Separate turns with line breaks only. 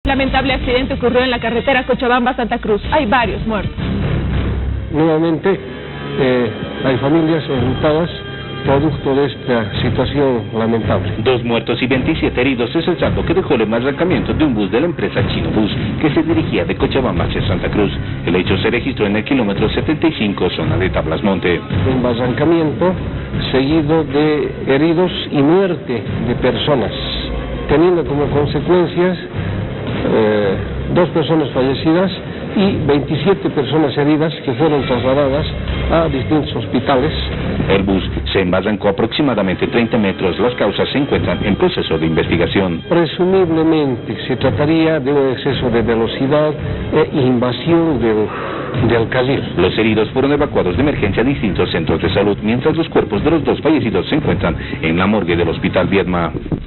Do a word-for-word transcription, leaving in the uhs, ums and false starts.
Lamentable accidente ocurrió en la carretera Cochabamba-Santa Cruz. Hay varios muertos.
Nuevamente, eh, hay familias enlutadas producto de esta situación lamentable.
Dos muertos y veintisiete heridos es el saldo que dejó el embarrancamiento de un bus de la empresa Chino Bus que se dirigía de Cochabamba hacia Santa Cruz. El hecho se registró en el kilómetro setenta y cinco, zona de Tablas Monte.
Embarrancamiento seguido de heridos y muerte de personas, teniendo como consecuencias eh, dos personas fallecidas y veintisiete personas heridas que fueron trasladadas a distintos hospitales.
El bus se embarrancó aproximadamente treinta metros. Las causas se encuentran en proceso de investigación.
Presumiblemente se trataría de un exceso de velocidad e invasión del, del carril.
Los heridos fueron evacuados de emergencia a distintos centros de salud, mientras los cuerpos de los dos fallecidos se encuentran en la morgue del Hospital Viedma.